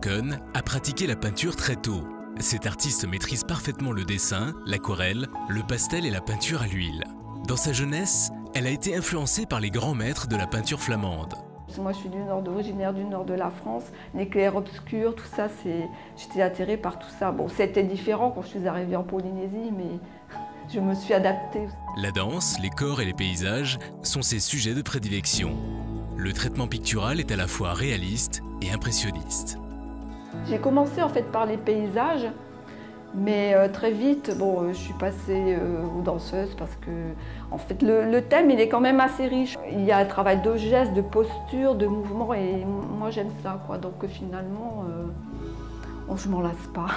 Stroken a pratiqué la peinture très tôt. Cet artiste maîtrise parfaitement le dessin, l'aquarelle, le pastel et la peinture à l'huile. Dans sa jeunesse, elle a été influencée par les grands maîtres de la peinture flamande. Moi, je suis originaire du nord de la France. Les clairs-obscurs, tout ça, j'étais attirée par tout ça. Bon, c'était différent quand je suis arrivée en Polynésie, mais je me suis adaptée. La danse, les corps et les paysages sont ses sujets de prédilection. Le traitement pictural est à la fois réaliste et impressionniste. J'ai commencé en fait par les paysages, mais très vite, bon, je suis passée aux danseuses parce que en fait, le thème il est quand même assez riche. Il y a un travail de gestes, de posture, de mouvement et moi j'aime ça, quoi. Donc finalement, je m'en lasse pas.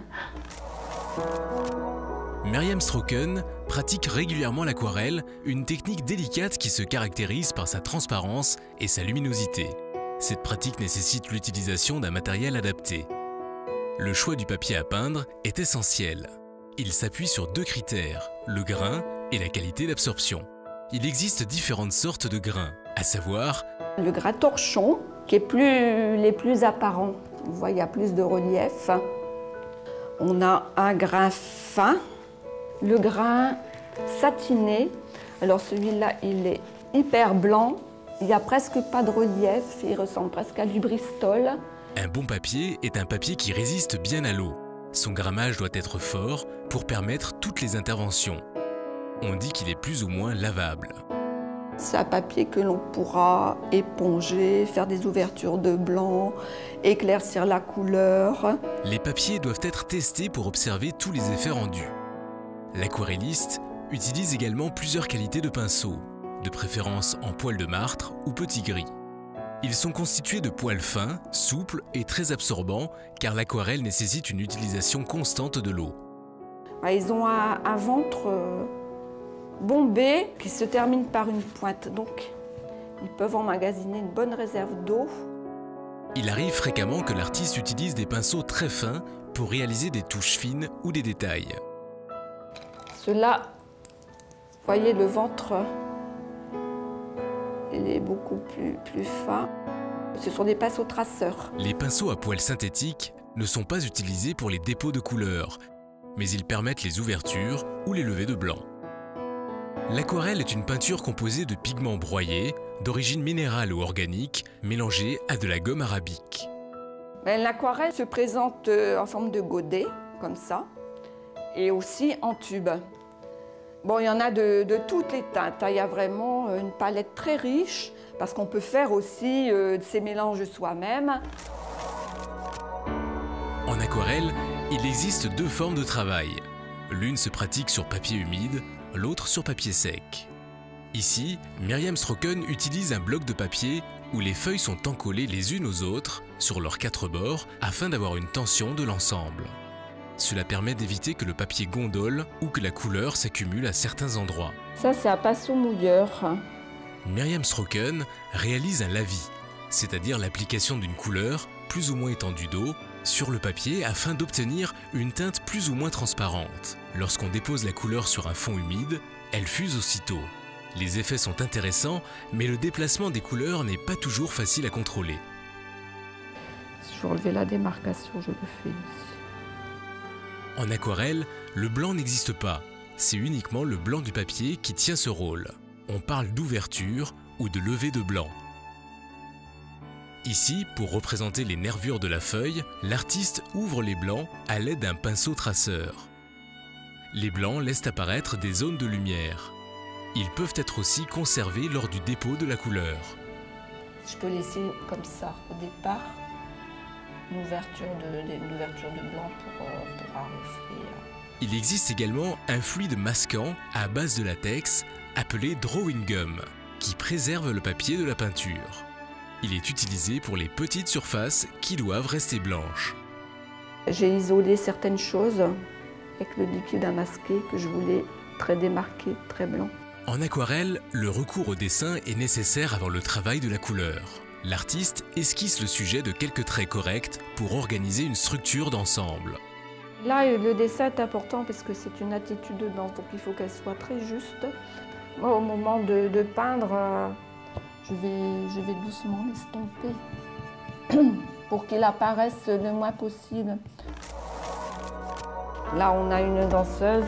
Myriam Stroken pratique régulièrement l'aquarelle, une technique délicate qui se caractérise par sa transparence et sa luminosité. Cette pratique nécessite l'utilisation d'un matériel adapté. Le choix du papier à peindre est essentiel. Il s'appuie sur deux critères, le grain et la qualité d'absorption. Il existe différentes sortes de grains, à savoir le grain torchon, qui est les plus apparents. On voit, il y a plus de relief. On a un grain fin, le grain satiné. Alors celui-là, il est hyper blanc. Il n'y a presque pas de relief, il ressemble presque à du Bristol. Un bon papier est un papier qui résiste bien à l'eau. Son grammage doit être fort pour permettre toutes les interventions. On dit qu'il est plus ou moins lavable. C'est un papier que l'on pourra éponger, faire des ouvertures de blanc, éclaircir la couleur. Les papiers doivent être testés pour observer tous les effets rendus. L'aquarelliste utilise également plusieurs qualités de pinceaux, de préférence en poils de martre ou petit gris. Ils sont constitués de poils fins, souples et très absorbants car l'aquarelle nécessite une utilisation constante de l'eau. Ils ont un ventre bombé qui se termine par une pointe, donc ils peuvent emmagasiner une bonne réserve d'eau. Il arrive fréquemment que l'artiste utilise des pinceaux très fins pour réaliser des touches fines ou des détails. Ceux-là, vous voyez le ventre, il est beaucoup plus fin. Ce sont des pinceaux traceurs. Les pinceaux à poils synthétiques ne sont pas utilisés pour les dépôts de couleurs, mais ils permettent les ouvertures ou les levées de blanc. L'aquarelle est une peinture composée de pigments broyés, d'origine minérale ou organique, mélangés à de la gomme arabique. L'aquarelle se présente en forme de godet, comme ça, et aussi en tube. Bon, il y en a de toutes les teintes. Il y a vraiment une palette très riche, parce qu'on peut faire aussi ces mélanges soi-même. En aquarelle, il existe deux formes de travail. L'une se pratique sur papier humide, l'autre sur papier sec. Ici, Myriam Stroken utilise un bloc de papier où les feuilles sont encollées les unes aux autres sur leurs quatre bords afin d'avoir une tension de l'ensemble. Cela permet d'éviter que le papier gondole ou que la couleur s'accumule à certains endroits. Ça, c'est un pinceau mouilleur. Myriam Stroken réalise un lavis, c'est-à-dire l'application d'une couleur plus ou moins étendue d'eau sur le papier afin d'obtenir une teinte plus ou moins transparente. Lorsqu'on dépose la couleur sur un fond humide, elle fuse aussitôt. Les effets sont intéressants, mais le déplacement des couleurs n'est pas toujours facile à contrôler. Si je veux relever la démarcation, je le fais ici. En aquarelle, le blanc n'existe pas. C'est uniquement le blanc du papier qui tient ce rôle. On parle d'ouverture ou de levée de blanc. Ici, pour représenter les nervures de la feuille, l'artiste ouvre les blancs à l'aide d'un pinceau traceur. Les blancs laissent apparaître des zones de lumière. Ils peuvent être aussi conservés lors du dépôt de la couleur. Je peux laisser comme ça au départ une ouverture de blanc pour arriver. Il existe également un fluide masquant à base de latex appelé drawing gum qui préserve le papier de la peinture. Il est utilisé pour les petites surfaces qui doivent rester blanches. J'ai isolé certaines choses avec le liquide à masquer que je voulais très démarqué, très blanc. En aquarelle, le recours au dessin est nécessaire avant le travail de la couleur. L'artiste esquisse le sujet de quelques traits corrects pour organiser une structure d'ensemble. Là, le dessin est important parce que c'est une attitude de danse, donc il faut qu'elle soit très juste. Moi, au moment de peindre, je vais doucement l'estomper. pour qu'il apparaisse le moins possible. Là, on a une danseuse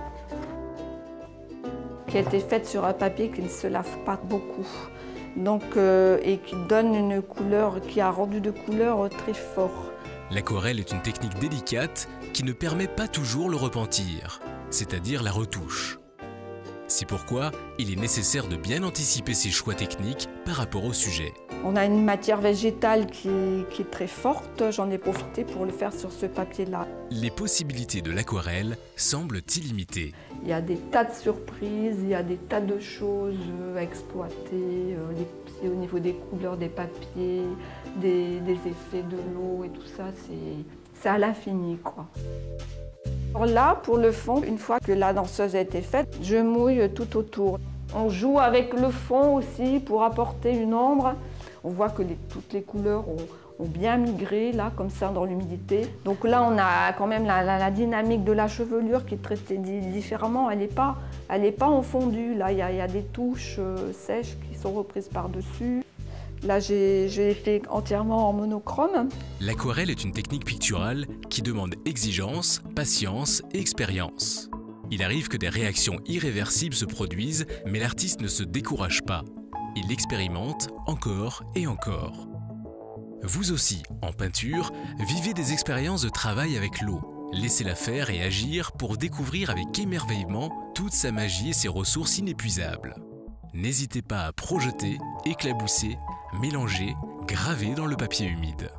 qui a été faite sur un papier qui ne se lave pas beaucoup. Donc, et qui donne une couleur, qui a rendu de couleur très fort. L'aquarelle est une technique délicate qui ne permet pas toujours le repentir, c'est-à-dire la retouche. C'est pourquoi il est nécessaire de bien anticiper ses choix techniques par rapport au sujet. On a une matière végétale qui est très forte, j'en ai profité pour le faire sur ce papier-là. Les possibilités de l'aquarelle semblent illimitées. Il y a des tas de surprises, il y a des tas de choses à exploiter, au niveau des couleurs des papiers, des effets de l'eau et tout ça, c'est à l'infini, quoi. Alors là, pour le fond, une fois que la danseuse a été faite, je mouille tout autour. On joue avec le fond aussi pour apporter une ombre. On voit que toutes les couleurs ont bien migré, là, comme ça, dans l'humidité. Donc là, on a quand même la dynamique de la chevelure qui est traitée différemment. Elle n'est pas en fondu. Là, il y a des touches sèches qui sont reprises par-dessus. Là, je l'ai fait entièrement en monochrome. L'aquarelle est une technique picturale qui demande exigence, patience et expérience. Il arrive que des réactions irréversibles se produisent, mais l'artiste ne se décourage pas. Il expérimente encore et encore. Vous aussi, en peinture, vivez des expériences de travail avec l'eau. Laissez-la faire et agir pour découvrir avec émerveillement toute sa magie et ses ressources inépuisables. N'hésitez pas à projeter, éclabousser, mélanger, graver dans le papier humide.